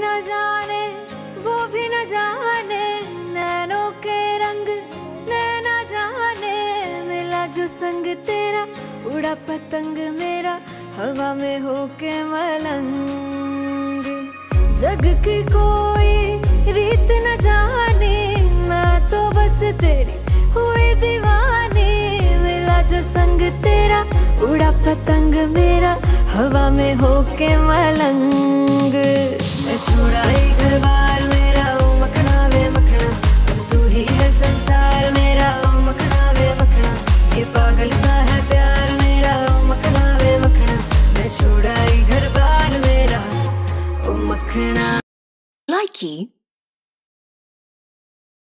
न जाने वो भी न जाने, नैनों के रंग नैना जाने, मिला जो संग तेरा उड़ा पतंग मेरा हवा में होके मलंग। जग की कोई रीत न जाने, मैं तो बस तेरी हुई दीवानी, मिला जो संग तेरा उड़ा पतंग मेरा हवा में होके मलंग। मैं छोड़ा ही घर बार मेरा, ओ मखना वे मखना, तू ही है संसार मेरा,